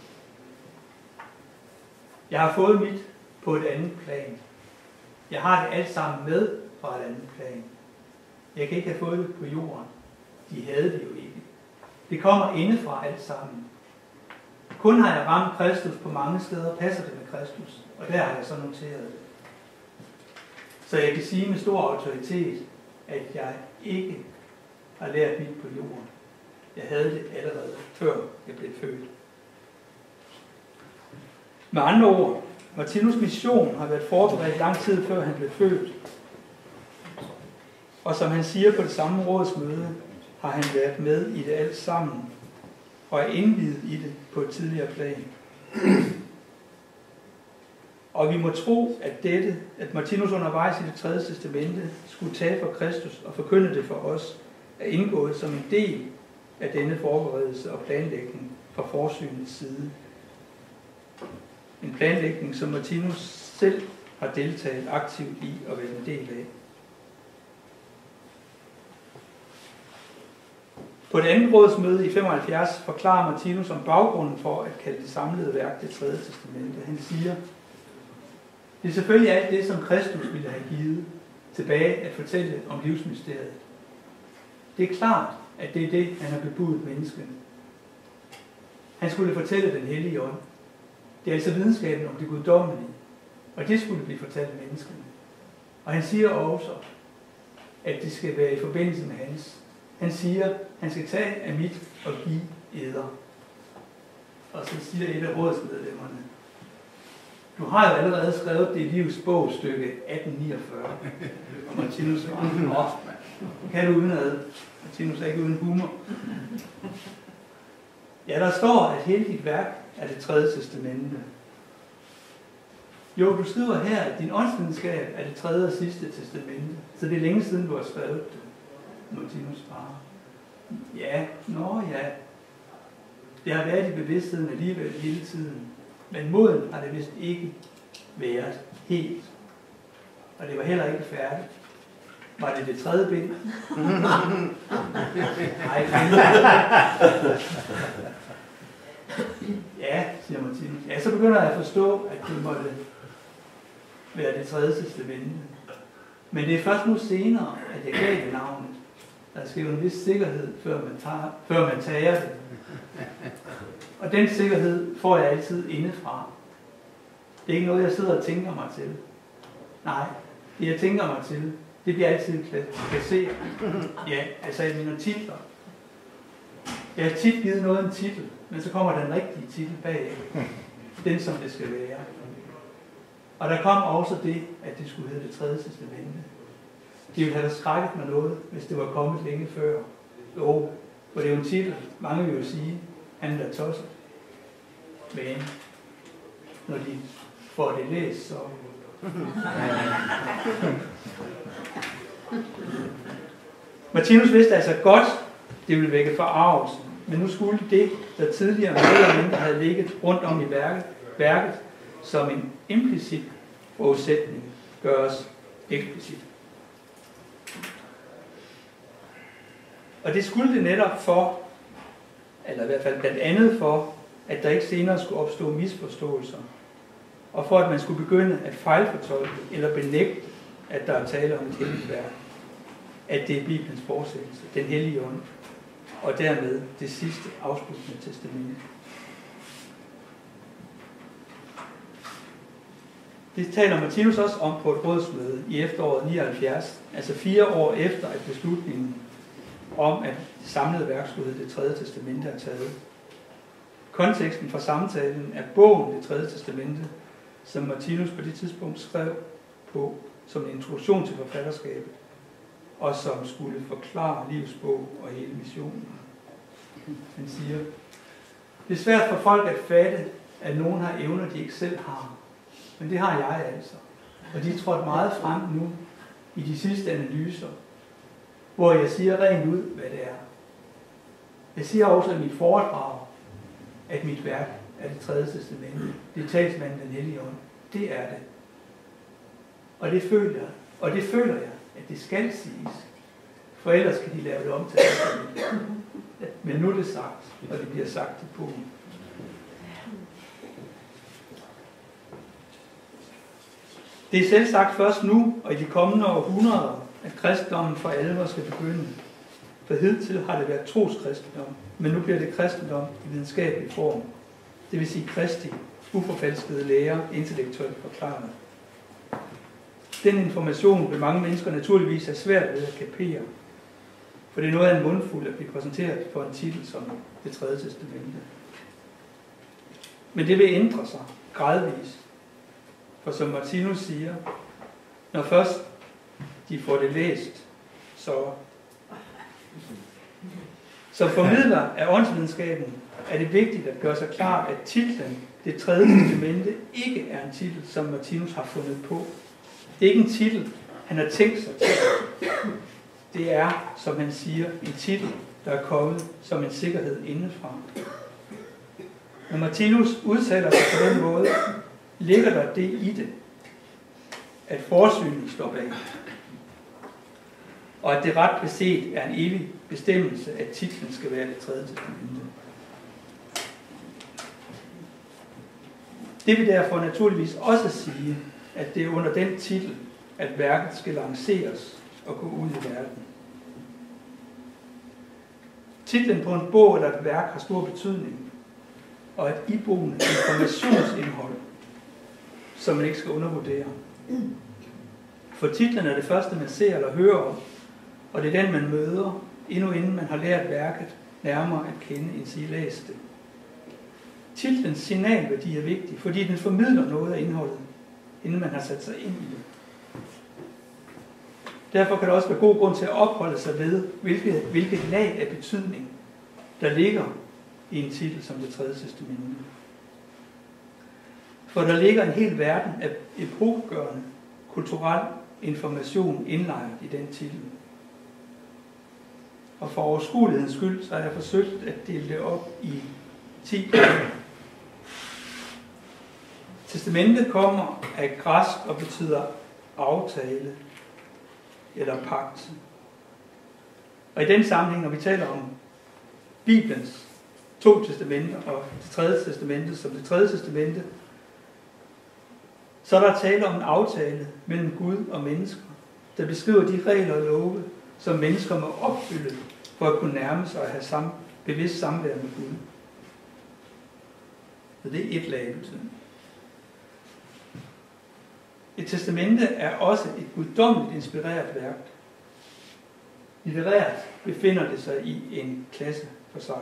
jeg har fået mit på et andet plan. Jeg har det alt sammen med fra et andet plan. Jeg kan ikke have fået det på jorden. De havde det jo ikke. Det kommer indefra alt sammen. Kun har jeg ramt Kristus på mange steder, passer det med Kristus, og der har jeg så noteret det. Så jeg kan sige med stor autoritet, at jeg ikke har lært mit på jorden. Jeg havde det allerede før jeg blev født. Med andre ord, Martinus' mission har været forberedt lang tid før han blev født. Og som han siger på det samme rådsmøde, har han været med i det alt sammen, og er indviet i det på et tidligere plan. Og vi må tro, at dette, at Martinus undervejs i det tredje testamente skulle tage for Kristus og forkynde det for os, er indgået som en del af denne forberedelse og planlægning fra forsynets side. En planlægning, som Martinus selv har deltaget aktivt i og været en del af. På et andet rådsmøde i femoghalvfjerds forklarer Martinus om baggrunden for at kalde det samlede værk det tredje testamente. Han siger, det er selvfølgelig alt det, som Kristus ville have givet tilbage at fortælle om livsmysteriet. Det er klart, at det er det, han har bebudet menneskene. Han skulle fortælle den hellige ånd. Det er altså videnskaben om det guddommelige, og det skulle blive fortalt menneskene. Og han siger også, at det skal være i forbindelse med hans. Han siger, at han skal tage af mit og give eder. Og så siger et af rådsmedlemmerne, du har jo allerede skrevet det i livs bog, stykke atten niogfyrre. Og Martinus svarer, kan du udenad? Martinus er ikke uden humor. Ja, der står, at hele dit værk er det tredje testamente. Jo, du skriver her, at din åndsvidenskab er det tredje og sidste testamente. Så det er længe siden, du har skrevet det. Martinus svarer, ja, nå ja. Det har været i bevidstheden alligevel hele tiden. Men moden har det vist ikke været helt. og det var heller ikke færdigt. Var det det tredje bind? Nej, ja, siger Martinus. Ja, så begynder jeg at forstå, at det måtte være det tredje testamente. Men det er først nu senere, at jeg gav det navnet. Der skal jo en vis sikkerhed, før man, tager, før man tager det. Og den sikkerhed får jeg altid indefra. Det er ikke noget, jeg sidder og tænker mig til. Nej, det jeg tænker mig til, det bliver altid placeret. Ja, altså i mine titler. Jeg har tit givet noget en titel, men så kommer den rigtige titel bag. Den, som det skal være. Og der kom også det, at det skulle hedde det tredje testamente. De ville have skrækket mig noget, hvis det var kommet længe før. Jo, for det er jo en titel. Mange vil jo sige, han er tosset. Men når de får det læst, så... Martinus vidste altså godt, det ville vække forarvelsen. Men nu skulle det, der tidligere mere eller mindre havde ligget rundt om i værket, værket som en implicit forudsætning, gøres eksplicit. Og det skulle det netop for, eller i hvert fald blandt andet for, at der ikke senere skulle opstå misforståelser, og for at man skulle begynde at fejlfortolke eller benægte, at der er tale om et helligt værk, at det er Bibelens fortsættelse, den hellige ånd, og dermed det sidste afsluttende testamente. Det taler Martinus også om på et rådsmøde i efteråret nioghalvfjerds, altså fire år efter, at beslutningen om, at det samlede værk skulle hedde det tredje testamente er taget. Konteksten for samtalen er bogen Det tredje testamente, som Martinus på det tidspunkt skrev på som en introduktion til forfatterskabet, og som skulle forklare livsbog og hele missionen. Han siger, det er svært for folk at fatte, at nogen har evner, de ikke selv har. Men det har jeg altså. Og de er trådt meget frem nu i de sidste analyser, hvor jeg siger rent ud, hvad det er. Jeg siger også i mit foredrag, at mit værk er det tredje testamente. Det er talsmanden den hellige ånd. Det er det. Og det føler jeg. Og det føler jeg, at det skal siges. For ellers kan de lave det om til testamentet. Men nu er det sagt, og det bliver sagt til bogen. Det er selv sagt først nu, og i de kommende århundreder, at kristendommen for alvor skal begynde. For hidtil har det været troskristendom, men nu bliver det kristendom i videnskabelig form. Det vil sige Kristi, uforfalskede lærer, intellektuelt forklaret. Den information vil mange mennesker naturligvis have svært ved at kapere, for det er noget af en mundfuld at blive præsenteret for en titel som det tredje testamente. Men det vil ændre sig gradvist, for som Martinus siger, når først de får det læst, så som formidler af åndsvidenskaben er det vigtigt at gøre sig klart, at titlen det tredje testamente ikke er en titel, som Martinus har fundet på. Det er ikke en titel, han har tænkt sig til. Det er, som han siger, en titel, der er kommet som en sikkerhed indefra. Når Martinus udtaler sig på den måde, ligger der det i det, at forsyningen står bag, og at det ret beset er en evig bestemmelse, at titlen skal være det tredje testamente. Det vil derfor naturligvis også sige, at det er under den titel, at værket skal lanceres og gå ud i verden. Titlen på en bog eller et værk har stor betydning, og et iboende informationsindhold, som man ikke skal undervurdere. For titlen er det første, man ser eller hører om, og det er den, man møder, endnu inden man har lært værket nærmere at kende, end sige læst det. Titlens signalværdi er vigtig, fordi den formidler noget af indholdet, inden man har sat sig ind i det. Derfor kan der også være god grund til at opholde sig ved, hvilket, hvilket lag af betydning, der ligger i en titel som det tredje testamente. For der ligger en hel verden af epokegørende kulturel information indlejret i den titel. Og for overskuelighedens skyld, så har jeg forsøgt at dele det op i ti punkter. Testamentet kommer af græsk og betyder aftale eller pagt. Og i den sammenhæng, når vi taler om Bibelens to testamenter og det tredje testamente som det tredje testamente, så er der tale om en aftale mellem Gud og mennesker, der beskriver de regler og love, som mennesker må opfylde for at kunne nærme sig og have sam, bevidst samvær med Gud. Så det er et lag i betydning. Et testamente er også et guddommeligt inspireret værk. Litterært befinder det sig i en klasse for sig.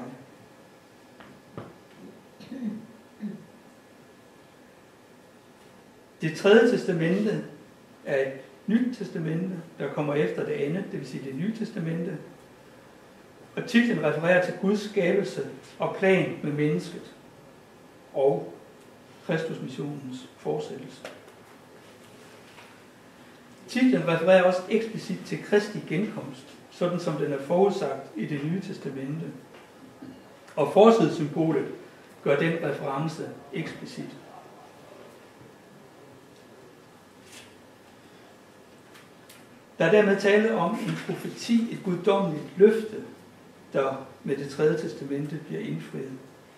Det tredje testamente er et nyt testamente, der kommer efter det andet, det vil sige det nye testamente. Og titlen refererer til Guds skabelse og plan med mennesket og Kristusmissionens fortsættelse. Titlen refererer også eksplicit til Kristi genkomst, sådan som den er forudsagt i det nye testamente. Og forsidesymbolet gør den reference eksplicit. Der er dermed tale om en profeti, et guddommeligt løfte, der med det tredje testamente bliver indfriet.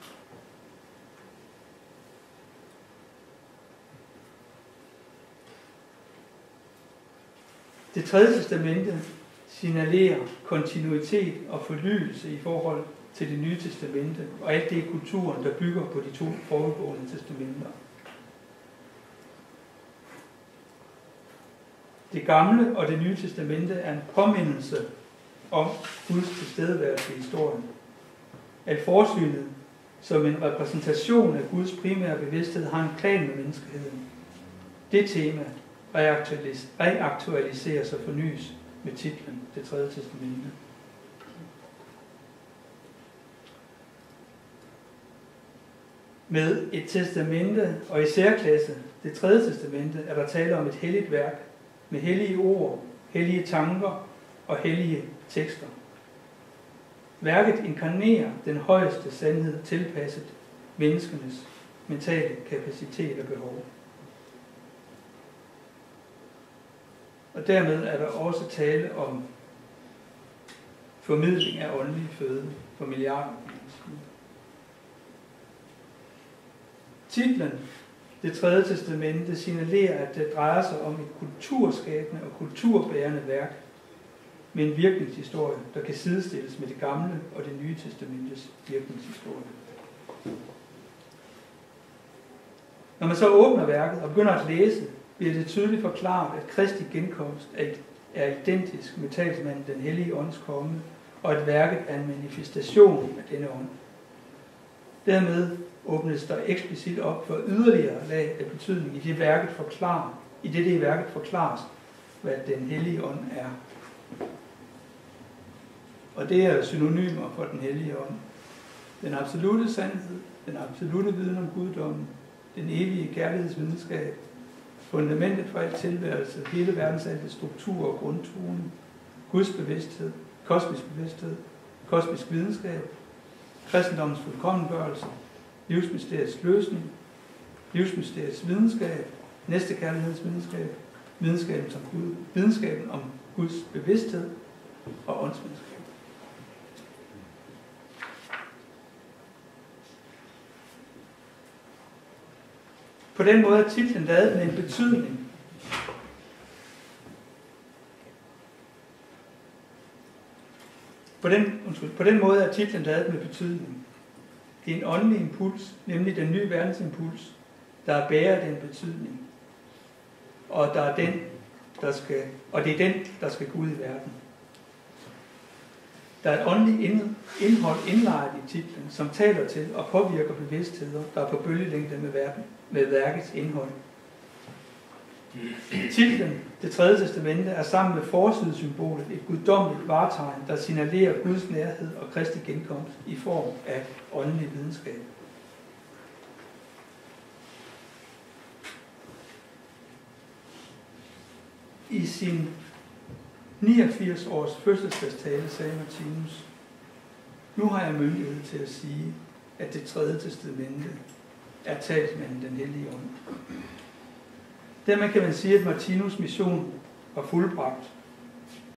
Det tredje testamente signalerer kontinuitet og fornyelse i forhold til det nye testamente, og alt det er kulturen, der bygger på de to foregående testamenter. Det gamle og det nye testamente er en påmindelse om Guds tilstedeværelse i historien. At forsynet som en repræsentation af Guds primære bevidsthed har en plan med menneskeheden. Det tema reaktualiseres og fornyes med titlen Det tredje testamente. Med et testamente og i særklasse det tredje testamente er der tale om et helligt værk med hellige ord, hellige tanker og hellige tekster. Værket inkarnerer den højeste sandhed tilpasset menneskenes mentale kapacitet og behov. Og dermed er der også tale om formidling af åndelig føde for milliarder af mennesker. Titlen Det tredje testamente signalerer, at det drejer sig om et kulturskabende og kulturbærende værk med en virkningshistorie, der kan sidestilles med det gamle og det nye testamentes virkningshistorie. Når man så åbner værket og begynder at læse, bliver det tydeligt forklaret, at Kristi genkomst er identisk med talsmanden den hellige ånds komme, og at værket er en manifestation af denne ånd. Dermed åbnes der eksplicit op for yderligere lag af betydning i det værket forklarer, i det det i værket forklares, hvad den hellige ånd er. Og det er synonymer for den hellige ånd. Den absolute sandhed, den absolute viden om guddommen, den evige kærlighedsvidenskab, fundamentet for al tilværelse, hele verdens alle struktur og grundtonen, Guds bevidsthed, kosmisk bevidsthed, kosmisk videnskab, kristendommens fuldkommengørelse, livsmysteriets løsning, livsmysteriets videnskab, næstekærlighedsvidenskab, videnskaben som Gud, videnskaben om Guds bevidsthed og åndsvidenskab. På den måde er titlen lavet med en betydning. På den, undskyld, på den måde er titlen lavet med betydning. Det er en åndelig impuls, nemlig den nye verdensimpuls, der bærer den betydning. Og, der er den, der skal, og det er den, der skal gå ud i verden. Der er et åndeligt indhold indlejret i titlen, som taler til og påvirker bevidstheder, der er på bølgelængde med, verden, med værkets indhold. Titlen, Det tredje testamente, er sammen med forsidesymbolet et guddommeligt vartegn, der signalerer Guds nærhed og Kristi genkomst i form af åndelig videnskab. I sin niogfirs års fødselsdagstale sagde Martinus: Nu har jeg myndighed til at sige, at det tredje testamente er talsmanden den hellige ånd. Dermed kan man sige, at Martinus mission var fuldbragt.